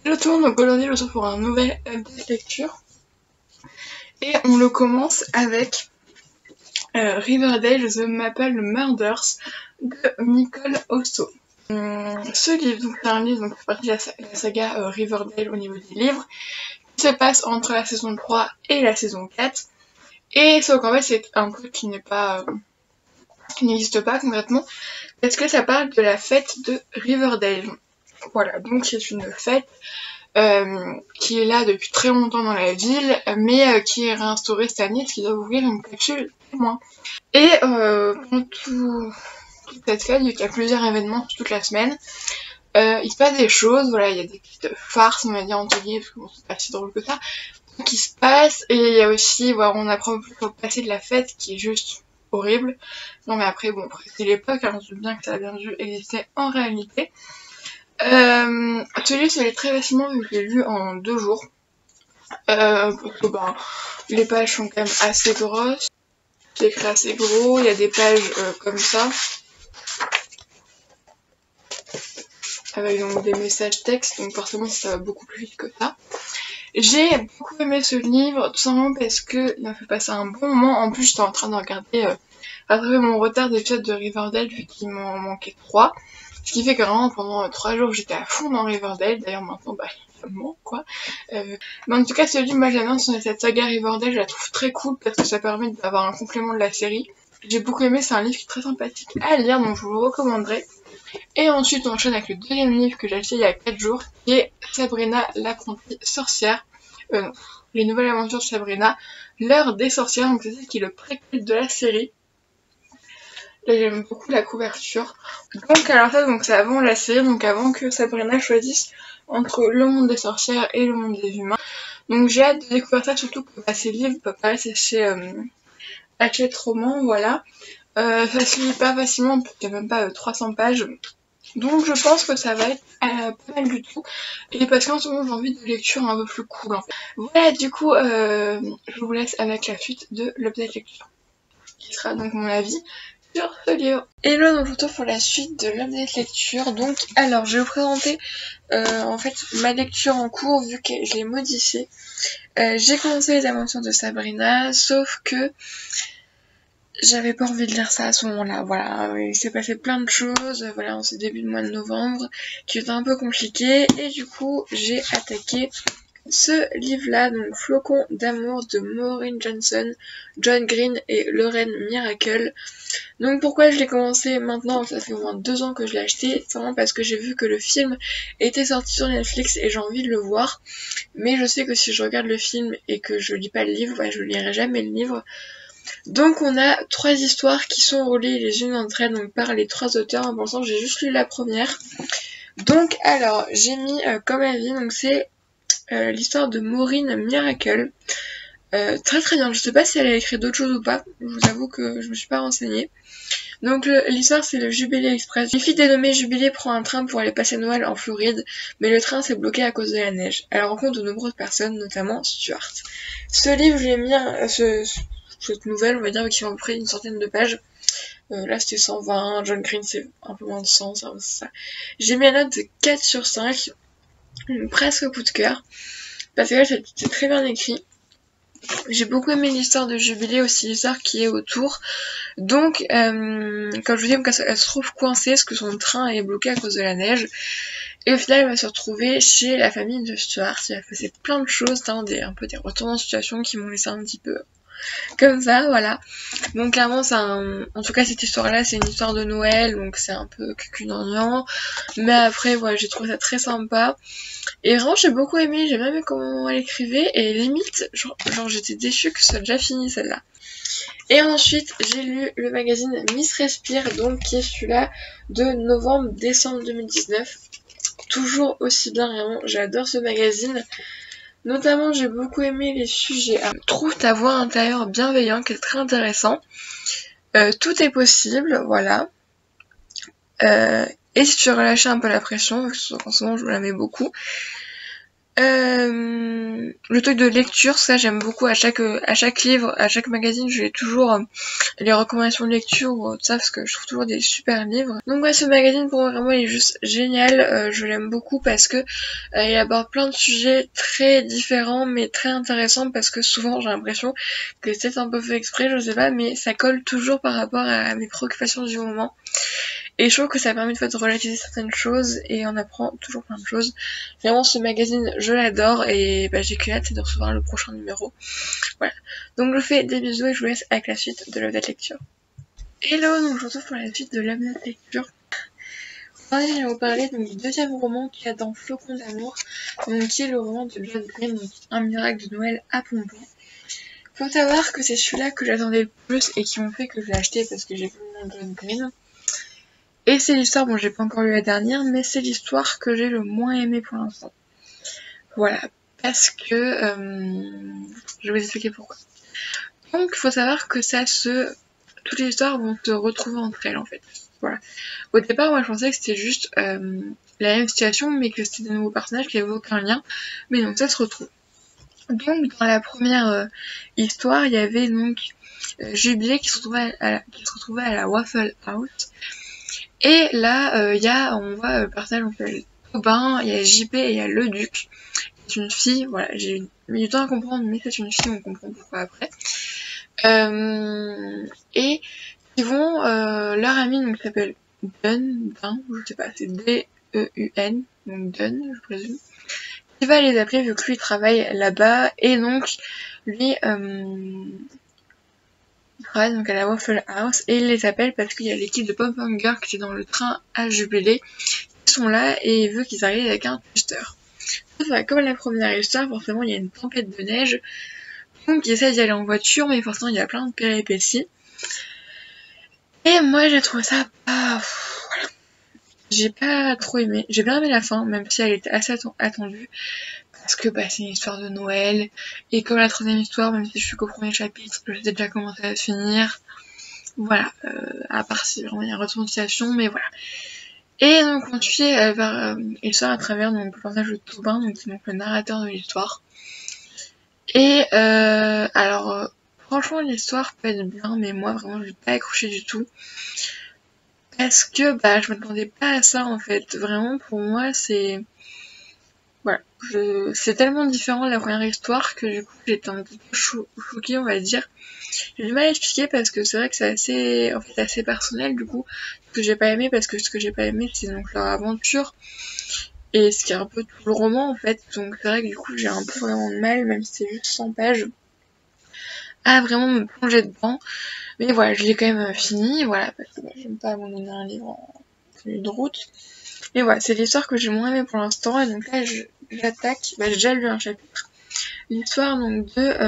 Le tour, donc aujourd'hui je retrouve pour un nouvel update lecture. Et on le commence avec Riverdale The Maple Murders de Nicole Osso. Ce livre, donc c'est un livre qui fait partie de la saga Riverdale au niveau des livres, qui se passe entre la saison 3 et la saison 4. Et sauf qu'en fait c'est un truc qui n'existe pas concrètement, parce que ça parle de la fête de Riverdale. Voilà, donc c'est une fête qui est là depuis très longtemps dans la ville, mais qui est réinstaurée cette année, parce qu'ils doivent ouvrir une capsule témoin. Et pendant toute cette fête, il y a plusieurs événements toute la semaine. Il se passe des choses, voilà, il y a des petites farces, on va dire entre guillemets, parce que bon, c'est pas si drôle que ça, qui se passent, et il y a aussi, voilà, on apprend plus au passé de la fête, qui est juste horrible. Non mais après, bon, c'est l'époque, hein, on se doute bien que ça a bien dû exister en réalité. Ce livre, je l'ai très facilement vu que je l'ai lu en 2 jours. Parce que les pages sont quand même assez grosses. C'est écrit assez gros, il y a des pages comme ça. Avec donc des messages textes, donc forcément ça va beaucoup plus vite que ça. J'ai beaucoup aimé ce livre, tout simplement parce que il m'a fait passer un bon moment. En plus, j'étais en train de regarder rattraper mon retard d'épisode de Riverdale, vu qu'il m'en manquait 3. Ce qui fait que vraiment pendant 3 jours j'étais à fond dans Riverdale. D'ailleurs maintenant ça me manque quoi. Mais en tout cas ce livre, moi j'aime bien cette saga Riverdale, je la trouve très cool parce que ça permet d'avoir un complément de la série. J'ai beaucoup aimé, c'est un livre qui est très sympathique à lire, donc je vous le recommanderai. Et ensuite on enchaîne avec le deuxième livre que j'ai acheté il y a 4 jours, qui est Sabrina l'apprentie sorcière. Non, les nouvelles aventures de Sabrina, l'heure des sorcières, donc c'est celle qui est le préquel de la série. Là j'aime beaucoup la couverture. Donc alors ça, donc c'est avant la série, donc avant que Sabrina choisisse entre le monde des sorcières et le monde des humains. Donc j'ai hâte de découvrir ça, surtout que ces livres peuvent paraître chez Hachette Roman, voilà. Ça se lit pas facilement, il n'y a même pas 300 pages. Donc je pense que ça va être pas mal du tout. Et parce qu'en ce moment j'ai envie de lecture un peu plus cool. En fait. Voilà, du coup je vous laisse avec la suite de l'update lecture, qui sera donc mon avis sur ce livre. Hello, donc je vous retrouve pour la suite de l'update lecture. Donc alors je vais vous présenter en fait ma lecture en cours, vu que je l'ai modifiée. J'ai commencé les aventures de Sabrina, sauf que j'avais pas envie de lire ça à ce moment-là, voilà, il s'est passé plein de choses, voilà, en ce début de mois de novembre, qui était un peu compliqué, et du coup, j'ai attaqué ce livre-là, donc Flocon d'amour de Maureen Johnson, John Green et Lauren Miracle. Donc pourquoi je l'ai commencé maintenant, ça fait au moins 2 ans que je l'ai acheté, simplement parce que j'ai vu que le film était sorti sur Netflix et j'ai envie de le voir, mais je sais que si je regarde le film et que je lis pas le livre, je lirai jamais le livre. Donc on a 3 histoires qui sont reliées les unes entre elles, donc par les 3 auteurs. Pour l'instant j'ai juste lu la première. Donc alors j'ai mis comme avis, donc c'est l'histoire de Maureen Miracle. Très très bien, je sais pas si elle a écrit d'autres choses ou pas, je vous avoue que je me suis pas renseignée. Donc l'histoire c'est le Jubilé Express. Une fille dénommée Jubilé prend un train pour aller passer Noël en Floride, mais le train s'est bloqué à cause de la neige. Elle rencontre de nombreuses personnes, notamment Stuart. Ce livre, j'ai mis cette nouvelle, on va dire, qui fait à peu près une centaine de pages. Là c'était 120, John Green c'est un peu moins de 100, c'est ça. J'ai mis la note de 4 sur 5, presque coup de cœur, parce que là c'est très bien écrit. J'ai beaucoup aimé l'histoire de Jubilé, aussi l'histoire qui est autour. Donc, comme je vous dis, elle se trouve coincée parce que son train est bloqué à cause de la neige. Et au final, elle va se retrouver chez la famille de Stuart. Il a fait plein de choses, un peu des retournements de situation qui m'ont laissé un petit peu comme ça, voilà. Donc clairement, en tout cas, cette histoire-là, c'est une histoire de Noël, donc c'est un peu cucunant. Mais après, voilà, j'ai trouvé ça très sympa. Et vraiment, j'ai beaucoup aimé, j'ai même aimé comment elle écrivait, et limite, genre j'étais déçue que ce soit déjà fini, celle-là. Et ensuite, j'ai lu le magazine Miss Respire, donc qui est celui-là de novembre-décembre 2019. Toujours aussi bien, vraiment, j'adore ce magazine. Notamment, j'ai beaucoup aimé les sujets. Trouve ta voix intérieure bienveillante, qui est très intéressant. Tout est possible, voilà. Et si tu relâches un peu la pression, parce qu'en ce moment je me la mets beaucoup. Le truc de lecture, ça j'aime beaucoup. À chaque livre, à chaque magazine, j'ai toujours les recommandations de lecture ou tout ça, parce que je trouve toujours des super livres. Donc ouais, ce magazine pour moi vraiment il est juste génial. Je l'aime beaucoup parce que il aborde plein de sujets très différents mais très intéressants, parce que souvent j'ai l'impression que c'est un peu fait exprès, je sais pas, mais ça colle toujours par rapport à mes préoccupations du moment. Et je trouve que ça permet de relativiser certaines choses et on apprend toujours plein de choses. Vraiment, ce magazine, je l'adore et j'ai qu'une hâte, c'est de recevoir le prochain numéro. Voilà. Donc je vous fais des bisous et je vous laisse avec la suite de l'Update Lecture. Hello, donc je vous retrouve pour la suite de l'Update Lecture. Aujourd'hui, je vais vous parler du deuxième roman qu'il y a dans Flocons d'amour, donc qui est le roman de John Green, donc Un miracle de Noël à Pompon. Faut savoir que c'est celui-là que j'attendais le plus et qui m'ont fait que je l'ai acheté parce que j'ai vu le nom de John Green. Et c'est l'histoire, bon j'ai pas encore lu la dernière, mais c'est l'histoire que j'ai le moins aimée pour l'instant. Voilà, parce que je vais vous expliquer pourquoi. Donc il faut savoir que toutes les histoires vont se retrouver entre elles en fait. Voilà. Au départ, moi je pensais que c'était juste la même situation, mais que c'était de nouveaux personnages qui n'avaient aucun lien. Mais donc ça se retrouve. Donc dans la première histoire, il y avait donc Jubilé qui se retrouvait à la Waffle House. Et là, on voit le personnage, on fait Aubin, il y a JP et il y a le Duc. C'est une fille, voilà, j'ai mis du temps à comprendre, mais c'est une fille, on comprend pourquoi après. Et ils vont, leur ami, donc s'appelle Dun, je sais pas, c'est D-E-U-N, donc Dun, je présume. Il va les appeler vu que lui travaille là-bas, et donc lui, travaille donc à la Waffle House et il les appelle parce qu'il y a l'équipe de Pop Hunger qui est dans le train à Jubilé. Ils sont là et il veut qu'ils arrivent avec un twister. Comme la première histoire, forcément il y a une tempête de neige, donc ils essaient d'y aller en voiture, mais forcément il y a plein de péripéties. Et moi j'ai trouvé ça pas... Voilà. J'ai pas trop aimé. J'ai bien aimé la fin, même si elle était assez attendue. Parce que c'est une histoire de Noël. Et comme la troisième histoire, même si je suis qu'au premier chapitre, je sais déjà comment ça va se finir. Voilà, à part si vraiment il y a un retour de situation, mais voilà. Et donc on suit l'histoire à travers donc, le personnage de Taubin, donc qui est donc le narrateur de l'histoire. Et alors franchement l'histoire peut être bien, mais moi vraiment j'ai pas accroché du tout. Parce que je m'attendais pas à ça en fait. Vraiment pour moi c'est... Voilà, c'est tellement différent de la première histoire que du coup j'étais un petit peu choquée on va dire. J'ai du mal à expliquer parce que c'est vrai que c'est assez personnel du coup, ce que j'ai pas aimé, parce que ce que j'ai pas aimé c'est donc leur aventure et ce qui est un peu tout le roman en fait, donc c'est vrai que du coup j'ai un peu vraiment de mal, même si c'est juste 100 pages, à vraiment me plonger dedans. Mais voilà, je l'ai quand même fini, voilà, parce que j'aime pas abandonner un livre en tenue de route. Mais voilà, c'est l'histoire que j'ai moins aimée pour l'instant, et donc là j'attaque, j'ai déjà lu un chapitre. L'histoire donc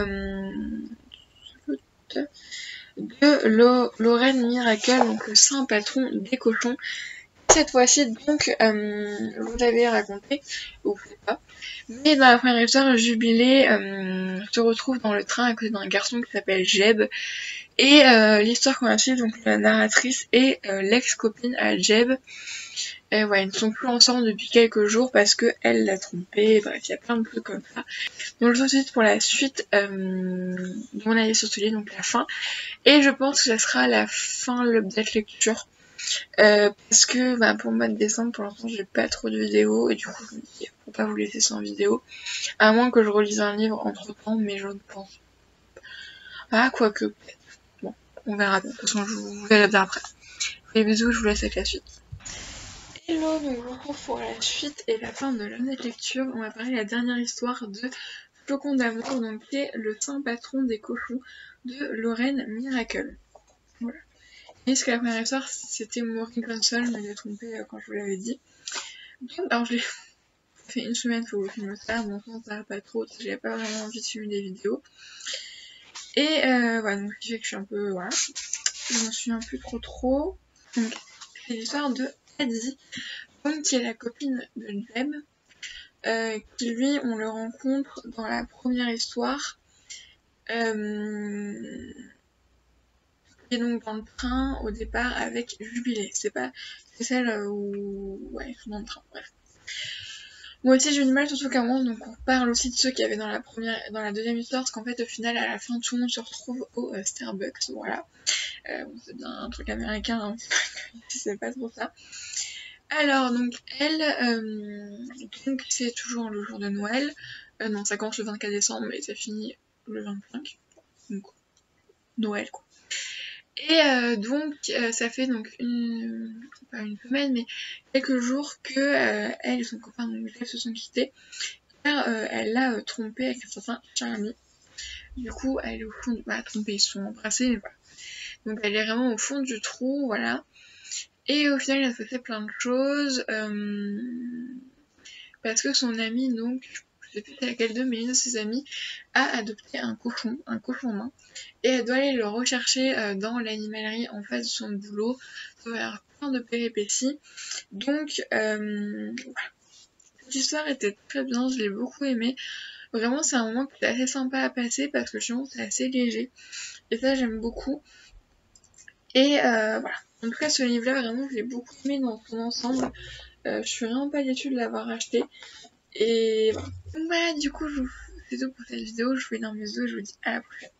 de Lorraine Miracle, donc le saint patron des cochons. Cette fois-ci, donc, je vous l'avais raconté, ou peut-être pas, mais dans la première histoire, Jubilé se retrouve dans le train à côté d'un garçon qui s'appelle Jeb, et l'histoire qu'on a suivie, donc la narratrice est l'ex-copine à Jeb. Et ouais, ils ne sont plus ensemble depuis quelques jours parce que elle l'a trompé, bref, il y a plein de trucs comme ça. Donc je vous dis pour la suite de mon avis sur ce livre, donc la fin. Et je pense que ça sera la fin de l'update lecture. Parce que pour le mois de décembre, pour l'instant, j'ai pas trop de vidéos. Et du coup, je me dis, faut pas vous laisser sans vidéo. À moins que je relise un livre entre temps, mais je ne pense pas. Ah, quoique, peut-être. Bon, on verra bien. De toute façon, je vous verrai bien après. Les bisous, je vous laisse avec la suite. Hello, donc je vous retrouve pour la suite et la fin de l'année lecture. On va parler de la dernière histoire de Flocons d'amour, donc qui est le saint patron des cochons de Lorraine Miracle. Voilà. Et ce que la première histoire, c'était Maureen Console, mais j'ai trompé quand je vous l'avais dit. Donc, alors je l'ai fait une semaine pour vous filmer ça, bon ça va pas trop, j'avais pas vraiment envie de filmer des vidéos. Et voilà, donc ce qui fait que je suis un peu, voilà, je m'en souviens plus trop. Donc, c'est l'histoire de Eddie, donc qui est la copine de Jeb, qui lui, on le rencontre dans la première histoire. Et donc dans le train au départ avec Jubilé. C'est celle où... Ouais, ils sont dans le train, bref. Moi aussi j'ai eu du mal, surtout qu'à un moment, donc on parle aussi de ceux qui avaient dans la deuxième histoire, parce qu'en fait au final à la fin tout le monde se retrouve au Starbucks, voilà. Bon, c'est bien un truc américain, hein, c'est pas trop ça. Alors donc elle, donc c'est toujours le jour de Noël, non ça commence le 24 décembre et ça finit le 25, donc Noël quoi. Et donc ça fait donc pas une semaine mais quelques jours que elle et son copain donc se sont quittés car elle l'a trompé avec un certain Charlie. Du coup elle est au fond trompée, ils se sont embrassés mais voilà. Donc elle est vraiment au fond du trou, voilà. Et au final il a fait plein de choses parce que son ami donc je sais plus laquelle d'eux, mais une de ses amies a adopté un cochon nain, et elle doit aller le rechercher dans l'animalerie en face de son boulot. Ça va y avoir plein de péripéties. Donc, voilà. Cette histoire était très bien, je l'ai beaucoup aimée. Vraiment, c'est un moment qui est assez sympa à passer parce que justement, c'est assez léger. Et ça, j'aime beaucoup. Et voilà. En tout cas, ce livre-là, vraiment, je l'ai beaucoup aimé dans son ensemble. Je suis vraiment pas déçue de l'avoir acheté. Et voilà. Donc voilà, du coup, c'est tout pour cette vidéo. Je vous fais un bisou et je vous dis à la prochaine.